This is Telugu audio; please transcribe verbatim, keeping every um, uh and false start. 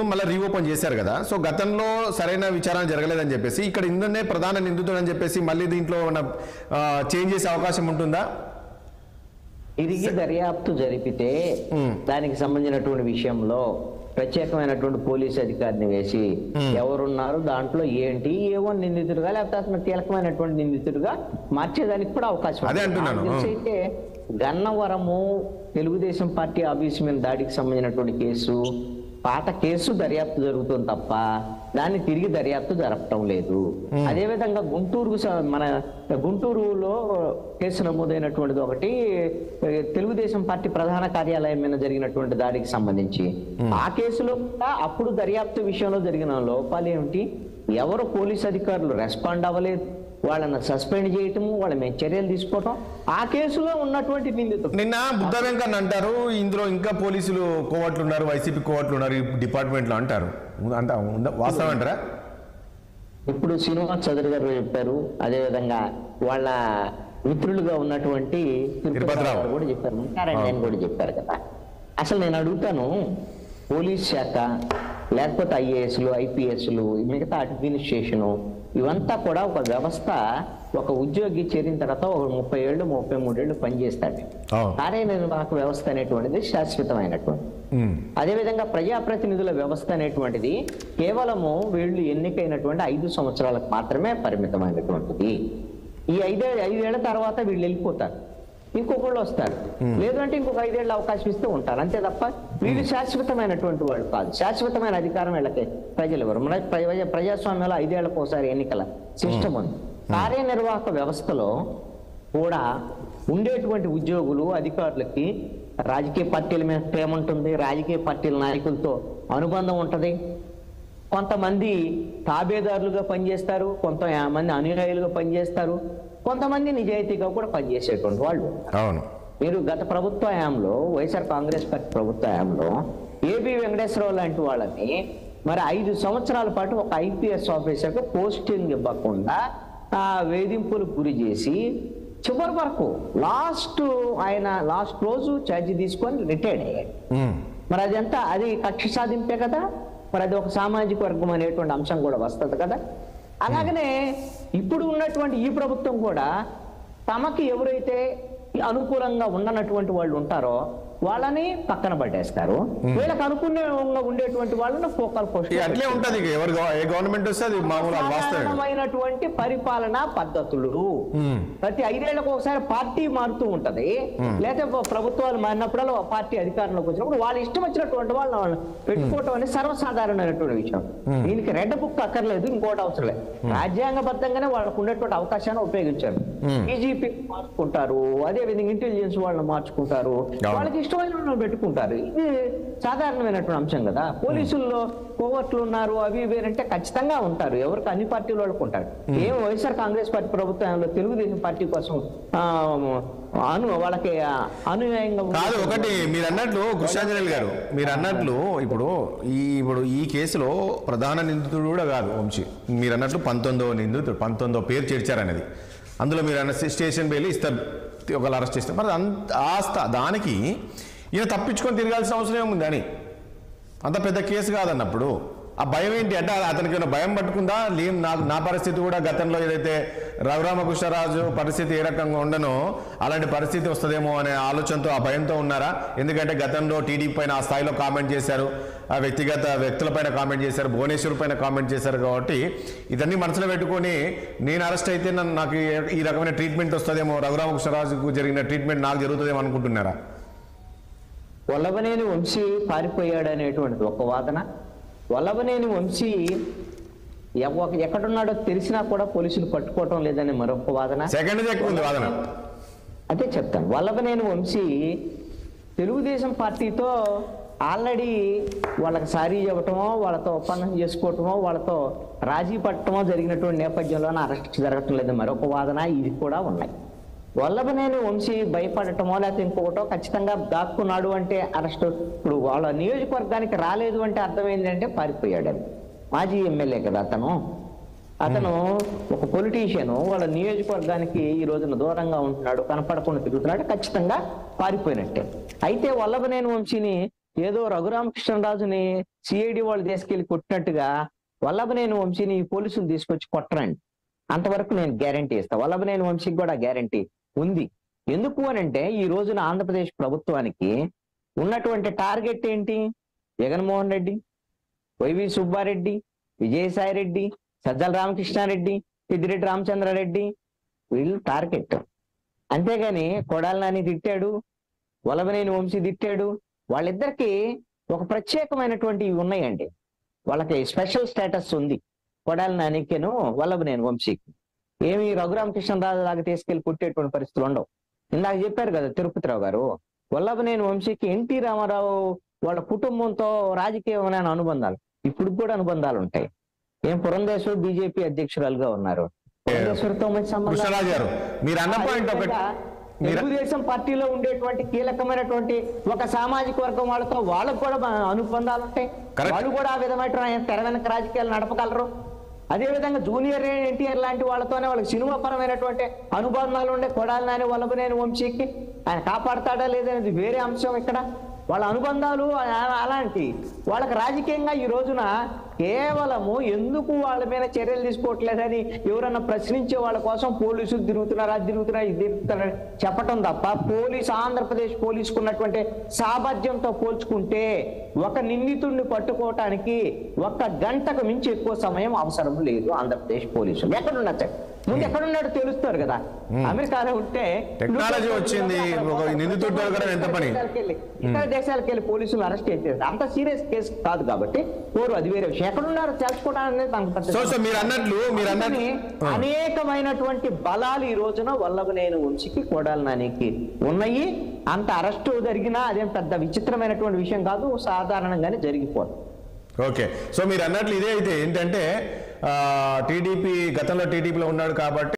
మళ్ళీ రీఓపెన్ చేశారు కదా, సో గతంలో సరైన విచారణ జరగలేదని చెప్పేసి ఇక్కడ ఇందులోనే ప్రధాన నిందితుడు అని చెప్పేసి మళ్ళీ దీంట్లో చేంజ్ చేసే అవకాశం ఉంటుందా? తిరిగి దర్యాప్తు జరిపితే దానికి సంబంధించినటువంటి విషయంలో ప్రత్యేకమైనటువంటి పోలీసు అధికారిని వేసి ఎవరున్నారు దాంట్లో ఏంటి ఏవో నిందితుడుగా లేకపోతే అతను కీలకమైనటువంటి నిందితుడుగా మార్చేదానికి కూడా అవకాశం అయితే గన్నవరము తెలుగుదేశం పార్టీ ఆఫీస్ మీద దాడికి సంబంధించినటువంటి కేసు పాత కేసు దర్యాప్తు జరుగుతుంది తప్ప దాన్ని తిరిగి దర్యాప్తు జరపటం లేదు. అదేవిధంగా గుంటూరు మన గుంటూరులో కేసు నమోదైనటువంటిది ఒకటి తెలుగుదేశం పార్టీ ప్రధాన కార్యాలయం మీద జరిగినటువంటి దాడికి సంబంధించి ఆ కేసులో కూడా అప్పుడు దర్యాప్తు విషయంలో జరిగిన లోపాలు ఏమిటి, ఎవరు పోలీసు అధికారులు రెస్పాండ్ అవ్వలేదు, వాళ్ళని సస్పెండ్ చేయటము, వాళ్ళ మీద చర్యలు తీసుకోవటం, ఆ కేసులో ఉన్నటువంటి నిందితులు. నిన్న బుద్ధ వెంకన్న అంటారు ఇందులో ఇంకా పోలీసులు కోవట్లు ఉన్నారు, వైసీపీ కోవట్లు ఉన్నారు ఈ డిపార్ట్మెంట్ లో అంటారు, అంట వాస్తవం అంటారా? ఇప్పుడు శ్రీనివాస్ చౌదరి గారు చెప్పారు, అదేవిధంగా వాళ్ళ మిత్రులుగా ఉన్నటువంటి తిరుపతిరావు కూడా చెప్పారు, నారాయణ కూడా చెప్పారు కదా. అసలు నేను అడుగుతాను, పోలీస్ శాఖ లేకపోతే ఐఏఎస్లు ఐపీఎస్లు మిగతా అడ్మినిస్ట్రేషను ఇవంతా కూడా ఒక వ్యవస్థ, ఒక ఉద్యోగి చేరిన తర్వాత ఒక ముప్పై ఏళ్ళు ముప్పై మూడేళ్లు పనిచేస్తాడు. కార్యనిర్వాహక వ్యవస్థ అనేటువంటిది శాశ్వతమైనటువంటి, అదేవిధంగా ప్రజాప్రతినిధుల వ్యవస్థ అనేటువంటిది కేవలము వీళ్ళు ఎన్నికైనటువంటి ఐదు సంవత్సరాలకు మాత్రమే పరిమితమైనటువంటిది. ఈ ఐదే ఐదేళ్ల తర్వాత వీళ్ళు వెళ్ళిపోతారు, ఇంకొకళ్ళు వస్తారు, లేదంటే ఇంకొక ఐదేళ్ల అవకాశం ఇస్తూ ఉంటారు, అంతే తప్ప వీళ్ళు శాశ్వతమైనటువంటి వాళ్ళు కాదు. శాశ్వతమైన అధికారం వీళ్ళకి ప్రజలు ఎవరు? మన ప్రజాస్వామ్యంలో ఐదేళ్లకు ఒకసారి ఎన్నికల సిస్టమ్ ఉంది. కార్యనిర్వాహక వ్యవస్థలో కూడా ఉండేటువంటి ఉద్యోగులు అధికారులకి రాజకీయ పార్టీల మీద ప్రేమ ఉంటుంది, రాజకీయ పార్టీల నాయకులతో అనుబంధం ఉంటుంది, కొంతమంది తాబేదారులుగా పనిచేస్తారు, కొంతమంది అనుయాయులుగా పనిచేస్తారు, కొంతమంది నిజాయితీగా కూడా పనిచేసేటువంటి వాళ్ళు. అవును, మీరు గత ప్రభుత్వ హయాంలో వైఎస్ఆర్ కాంగ్రెస్ పార్టీ ప్రభుత్వ హయాంలో ఏబి వెంకటేశ్వరరావు లాంటి వాళ్ళని మరి ఐదు సంవత్సరాల పాటు ఒక ఐపీఎస్ ఆఫీసర్కి పోస్టింగ్ ఇవ్వకుండా ఆ వేధింపులకు గురి చేసి చివరి వరకు లాస్ట్ ఆయన లాస్ట్ రోజు ఛార్జీ తీసుకొని రిటైర్డ్ అయ్యాడు. మరి అదంతా అది కక్ష సాధింపే కదా, మరి అది ఒక సామాజిక వర్గం అనేటువంటి అంశం కూడా వస్తుంది కదా. అలాగనే ఇప్పుడు ఉన్నటువంటి ఈ ప్రభుత్వం కూడా తమకి ఎవరైతే అనుకూలంగా ఉండనటువంటి వాళ్ళు ఉంటారో వాళ్ళని పక్కన పట్టేస్తారు, వీళ్ళకి అనుకూలంగా ఉండేటువంటి వాళ్ళని ఫోకల్ పోస్ట్ అట్లే ఉంటది. గవర్నమెంట్ సాధారణమైనటువంటి పరిపాలనా పద్ధతులు ప్రతి ఐదేళ్లకు ఒకసారి పార్టీ మారుతూ ఉంటది, లేకపోతే ప్రభుత్వాలు మారినప్పుడల్లా పార్టీ అధికారంలోకి వచ్చినప్పుడు వాళ్ళు ఇష్టం వచ్చినటువంటి వాళ్ళని పెట్టుకోవటం అనేది సర్వసాధారణమైనటువంటి విషయం. దీనికి రెడ్ బుక్ అక్కర్లేదు, ఇంకోటి అవసరం లేదు. రాజ్యాంగబద్ధంగానే వాళ్ళకు ఉన్నటువంటి అవకాశాన్ని ఉపయోగించారు. బీజేపీ మార్చుకుంటారు, అదే విధంగా ఇంటెలిజెన్స్ వాళ్ళని మార్చుకుంటారు, వాళ్ళకి ఇష్టమైన వాళ్ళని పెట్టుకుంటారు. ఇది సాధారణమైనటువంటి అంశం కదా. పోలీసుల్లో కోవర్ట్లు ఉన్నారు అవి వేరంటే ఖచ్చితంగా ఉంటారు, ఎవరికి అన్ని పార్టీల వాళ్ళకు ఉంటారు. ఏం వైఎస్ఆర్ కాంగ్రెస్ పార్టీ ప్రభుత్వంలో తెలుగుదేశం పార్టీ కోసం అను వాళ్ళకి అనుయాయంగా కాదు. ఒకటి మీరు అన్నట్లు కృష్ణాంజనేయులు గారు మీరు అన్నట్లు ఇప్పుడు ఈ ఇప్పుడు ఈ కేసులో ప్రధాన నిందితుడు కూడా కాదు వంశీ, మీరు అన్నట్లు పంతొమ్మిదో నిందితుడు పంతొమ్మిదో పేరు చేర్చారనేది, అందులో మీరు అన్న స్టేషన్ బెయిల్ ఇస్తారు, ఒకళ్ళు అరెస్ట్ చేస్తారు, మరి అంత ఆస్త దానికి ఈయన తప్పించుకొని తిరగాల్సిన అవసరం ఏముంది అని, అంత పెద్ద కేసు కాదన్నప్పుడు ఆ భయం ఏంటి అంటే అతనికి ఏమైనా భయం పట్టుకుందా? లేదు, నా నా పరిస్థితి కూడా గతంలో ఏదైతే రఘురామకృష్ణరాజు పరిస్థితి ఏ రకంగా ఉండనో అలాంటి పరిస్థితి వస్తుందేమో అనే ఆలోచనతో ఆ భయంతో ఉన్నారా? ఎందుకంటే గతంలో టీడీపీ పైన ఆ స్థాయిలో కామెంట్ చేశారు, ఆ వ్యక్తిగత వ్యక్తులపైన కామెంట్ చేశారు, భువనేశ్వర్ పైన కామెంట్ చేశారు, కాబట్టి ఇదన్నీ మనసులో పెట్టుకొని నేను అరెస్ట్ అయితే నన్ను నాకు ఈ రకమైన ట్రీట్మెంట్ వస్తుందేమో, రఘురామకృష్ణరాజుకు జరిగిన ట్రీట్మెంట్ నాకు జరుగుతుందేమో అనుకుంటున్నారా? వల్లభనేని వంశీ పారిపోయాడు అనేటువంటిది ఒక వాదన. వల్లభనేని వంశీ ఎక్కడున్నాడో తెలిసినా కూడా పోలీసులు పట్టుకోవటం లేదని మరొక వాదన. వాదన అదే చెప్తాను. వల్లభనేని వంశీ తెలుగుదేశం పార్టీతో ఆల్రెడీ వాళ్ళకి సారీ చెప్పటమో, వాళ్ళతో ఒప్పందం చేసుకోవటమో, వాళ్ళతో రాజీ పట్టడమో జరిగినటువంటి నేపథ్యంలోనే అరెస్ట్ జరగటం లేదు మరొక వాదన. ఇది కూడా ఉన్నాయి. వల్లభనేని వంశీ భయపడటమో లేకపోతే ఇంకొకటో ఖచ్చితంగా దాక్కున్నాడు అంటే అరెస్ట్. ఇప్పుడు వాళ్ళ నియోజకవర్గానికి రాలేదు అంటే అర్థమైందంటే పారిపోయాడని. మాజీ ఎమ్మెల్యే కదా అతను, అతను ఒక పొలిటీషియను, వాళ్ళ నియోజకవర్గానికి ఈ రోజున దూరంగా ఉంటున్నాడు, కనపడకుండా తిరుగుతున్నాడు, ఖచ్చితంగా పారిపోయినట్టే. అయితే వల్లభనేని వంశీని ఏదో రఘురామకృష్ణరాజుని సిఐడి వాళ్ళు తీసుకెళ్లి కొట్టినట్టుగా వల్లభనేని వంశీని పోలీసులు తీసుకొచ్చి కొట్టరండి. అంతవరకు నేను గ్యారంటీ ఇస్తా. వల్లభనేని వంశీకి కూడా గ్యారంటీ ఉంది. ఎందుకు అనంటే ఈ రోజున ఆంధ్రప్రదేశ్ ప్రభుత్వానికి ఉన్నటువంటి టార్గెట్ ఏంటి? జగన్మోహన్ రెడ్డి, వైవి సుబ్బారెడ్డి, విజయసాయి రెడ్డి, సజ్జల రామకృష్ణారెడ్డి, పెద్దిరెడ్డి రామచంద్రారెడ్డి, వీళ్ళు టార్గెట్. అంతేగాని కొడాలి నాని తిట్టాడు, వల్లభనేని వంశీ తిట్టాడు, వాళ్ళిద్దరికి ఒక ప్రత్యేకమైనటువంటి ఇవి ఉన్నాయండి. వాళ్ళకి స్పెషల్ స్టేటస్ ఉంది కొడాలి నానికేను వల్లభనేని వంశీకి. ఏమి రఘురామకృష్ణరాజు లాగా తీసుకెళ్లి పుట్టేటువంటి పరిస్థితులు ఉండవు. ఇందాక చెప్పారు కదా తిరుపతిరావు గారు, వల్లభనేని వంశీకి ఎన్టీ రామారావు వాళ్ళ కుటుంబంతో రాజకీయమైన అనుబంధాలు, ఇప్పుడు కూడా అనుబంధాలు ఉంటాయి. ఏం పురంధేశ్వర్ బీజేపీ అధ్యక్షురాలుగా ఉన్నారు, పురంధేశ్వరితో మంచి సంబంధాలు. కృష్ణరాజు గారు మీరు అన్న పాయింట్ ఒకటి, తెలుగుదేశం పార్టీలో ఉండేటువంటి కీలకమైనటువంటి ఒక సామాజిక వర్గం వాళ్ళతో వాళ్ళకు కూడా అనుబంధాలు ఉంటాయి. వాళ్ళు కూడా ఆ విధమైన తెర వెనక రాజకీయాలు నడపగలరు. అదేవిధంగా జూనియర్ ఎన్టీఆర్ లాంటి వాళ్ళతోనే వాళ్ళకి సినిమా పరమైనటువంటి అనుబంధాలు ఉండే కొడాలి నాని వల్లభనేని వంశీకి ఆయన కాపాడతాడా లేదనేది వేరే అంశం. ఇక్కడ వాళ్ళ అనుబంధాలు అలాంటి వాళ్ళకి రాజకీయంగా ఈ రోజున కేవలము ఎందుకు వాళ్ళ మీద చర్యలు తీసుకోవట్లేదని ఎవరన్నా ప్రశ్నించే వాళ్ళ కోసం పోలీసులు తిరుగుతున్నారు, అది తిరుగుతున్నారు, ఇది తిరుగుతున్నారు చెప్పటం తప్ప పోలీసు ఆంధ్రప్రదేశ్ పోలీసుకు ఉన్నటువంటి సామర్థ్యంతో పోల్చుకుంటే ఒక నిందితుడిని పట్టుకోవటానికి ఒక్క గంటకు మించి ఎక్కువ సమయం అవసరం లేదు ఆంధ్రప్రదేశ్ పోలీసులు. ఎక్కడున్నా ముందు ఎక్కడున్నాడు తెలుస్తారు కదా. అమెరికాలో ఉంటే టెక్నాలజీ వచ్చింది, నిందితుడు ఎంత పని, ఇతర దేశాలకు వెళ్ళి పోలీసులు అరెస్ట్ చేసేది అంత సీరియస్ కేసు కాదు కాబట్టి కోరు అది వేరే విషయం. ఎక్కడున్నారో తెలుసుకోవడానికి మీరు అన్నట్లు మీరు అన్నట్లు అనేకమైనటువంటి బలాలు ఈ రోజున వల్లభనేని వంశీకి కొడాలి నానికి ఉన్నాయి. అంత అరెస్టు జరిగినా అదేం పెద్ద విచిత్రమైనటువంటి విషయం కాదు, సాధారణంగానే జరిగిపోదు. ఓకే, సో మీరు అన్నట్లు ఇదే అయితే ఏంటంటే టీడీపీ గతంలో టీడీపీలో ఉన్నాడు కాబట్టి